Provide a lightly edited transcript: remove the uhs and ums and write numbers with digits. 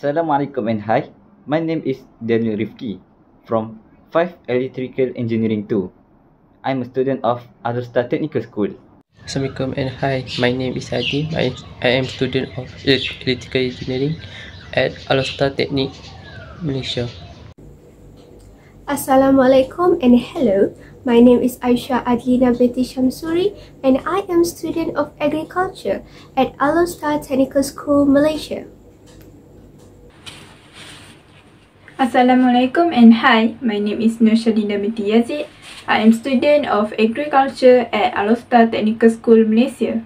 Assalamualaikum and hi. My name is Daniel Rifki from 5 Electrical Engineering 2. I'm a student of Alustar Technical School. Assalamualaikum and hi, my name is Adi. I am student of electrical engineering at Alostar Technique, Malaysia. Assalamualaikum and hello. My name is Aisha Adlina Binti Shamsuri and I am student of agriculture at Alostar Technical School, Malaysia. Assalamualaikum and hi, my name is Nurshadina binti Yazid. I am student of agriculture at Alostar Technical School, Malaysia.